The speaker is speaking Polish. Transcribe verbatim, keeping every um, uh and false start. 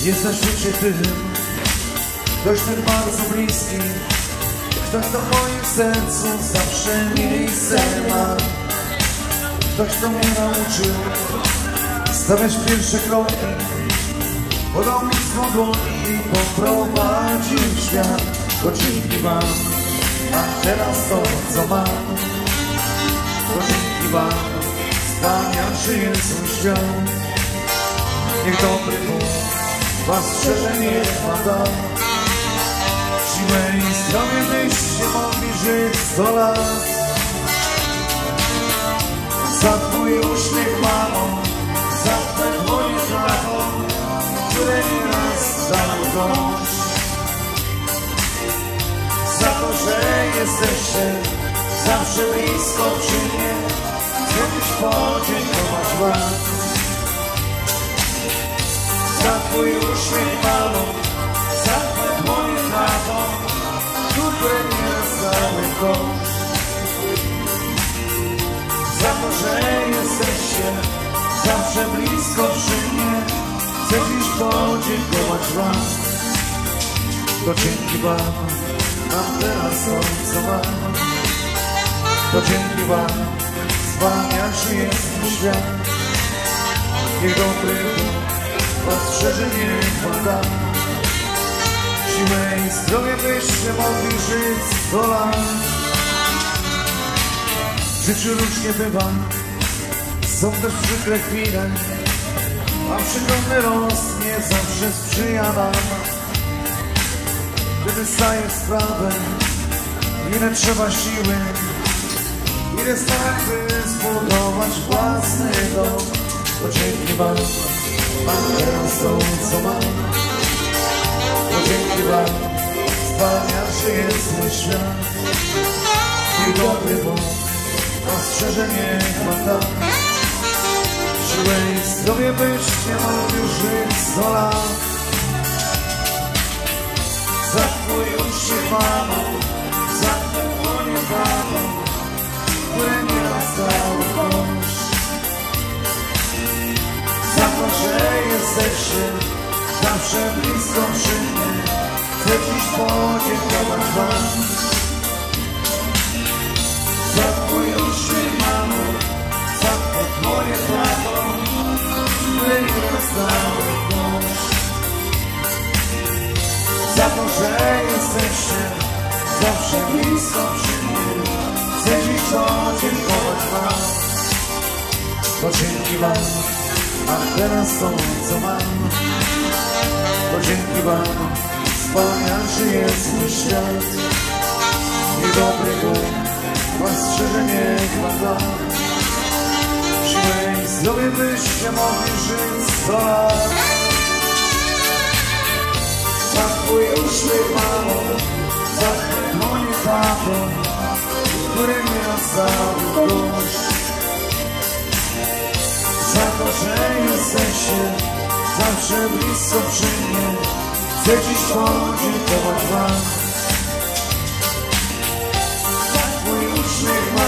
Jest na świecie tym, ktoś ten bardzo bliski, ktoś to w moim sercu zawsze miejsce ma. Ktoś to mnie nauczył stawiać pierwsze kroki, podał mi swą dłoń i poprowadził w świat. To dzięki wam mam teraz to, co mam. To dzięki wam wspanialszy jest mój świat. Niech dobry Bóg was szczerze niech wam da siłę i zdrowie, byście mogli żyć sto lat. Za twój uśmiech, mamo, za twe dłonie zlato, które nieraz dały dość. Za to, że jesteście zawsze blisko przy mnie, chcę dziś podziękować wam. Za twój uśmiech, mamo, za twe dłonie zlato, które nieraz dały dość. Za to, że jesteście zawsze blisko przy mnie, chcę dziś podziękować wam. To dzięki wam mam teraz to, co mam. To dzięki wam wspanialszy jest mój świat. Niech dobry Bóg was szczerze niech wam da siłę i zdrowie, byście mogli żyć sto lat. W życiu różnie bywa, są też przykre chwile, a przykromny los nie zawsze sprzyja nam. Gdy zdaję sprawę, ile trzeba siły, ile starań, by zbudować własny dom. To dzięki wam mam teraz to, co mam. To dzięki wam wspanialszy jest mój świat. Niech dobry Bóg was szczerze niech wam da siłę i zdrowie, byście mogli żyć sto lat. Za twój uśmiech, mamo, za twe dłonie, mamo, które nieraz dały dość. Za to, że jesteście zawsze blisko przy mnie, chcę dziś podziękować wam. Za twój uśmiech, mamo, za twe dłonie, mamo, które nieraz dały dość. Za to, że jesteście zawsze blisko przy mnie, chcę dziś podziękować wam. To dzięki wam mam teraz to, co mam. To dzięki wam wspanialszy jest mój świat. Niech dobry Bóg was szczerze niech wam da siłę i zdrowie, byście mogli żyć sto lat. Za twój uśmiech, mamo, za twe dłonie, tato, które nieraz dały dość. Za to, że jesteście zawsze blisko przy mnie, chcę dziś podziękować wam. Za twój uśmiech,